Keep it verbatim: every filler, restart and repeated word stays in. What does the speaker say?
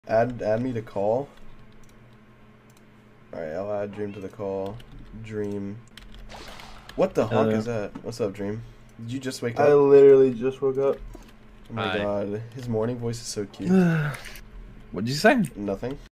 Add add me to call. Alright, I'll add Dream to the call. Dream. What the honk Uh, is that? What's up, Dream? Did you just wake up? I literally just woke up. Oh my Hi. god, his morning voice is so cute. What'd you say? Nothing.